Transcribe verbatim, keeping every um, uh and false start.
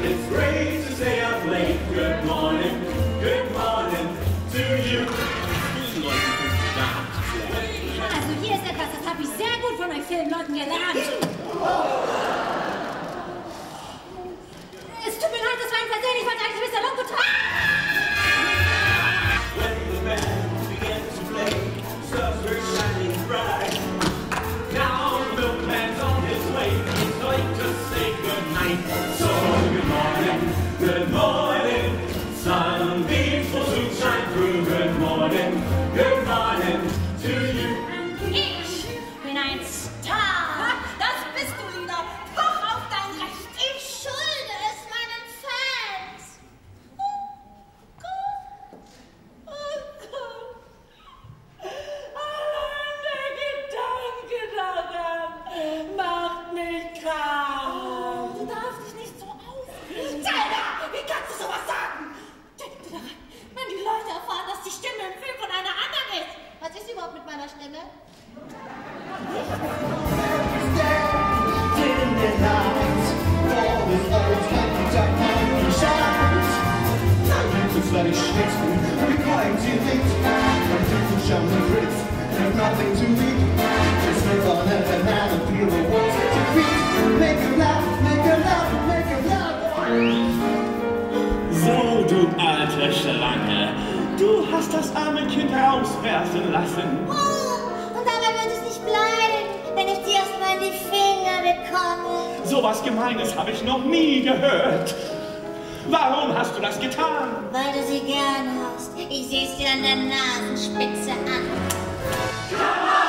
It's great to stay up late. Good morning, good morning to you. Also hier ist etwas, das habe ich sehr gut von euch Filmleuten gelernt. Es tut mir leid, das war ein Versehen. Ich wollte eigentlich Mister Longwood. When the band began to play, stars were shining bright. Now the milkman's on his way. It's time to say good night. So good morning, good morning. Sunbeams will soon shine through. Good morning, good morning to you. Ich bin ein Star. Das bist du, Lina. Poch auf dein Recht. Ich schulde es meinen Fans. Oh Gott. Oh Gott. Allein der Gedanke daran macht mich krank. Du darfst dich nicht so aufregen. Zelda, wie kannst du sowas sagen? Denk dir daran, wenn die Leute erfahren, dass die Stimme im Film von einer anderen ist. Was ist überhaupt mit meiner Stimme? Bloody shit, we're going too late. I'm too jump and bricks, there's nothing to eat. Just live on a banana peel or what's to feed. Make him laugh, make him laugh, make him laugh. So, du alte Schlange, du hast das arme Kind auswerfen lassen. Oh, und dabei wird es nicht bleiben, wenn ich dir erstmal in die Finger bekomme. So was Gemeines habe ich noch nie gehört. Warum hast du das getan? Weil du sie gern hast. Ich seh's dir an der Nasenspitze an.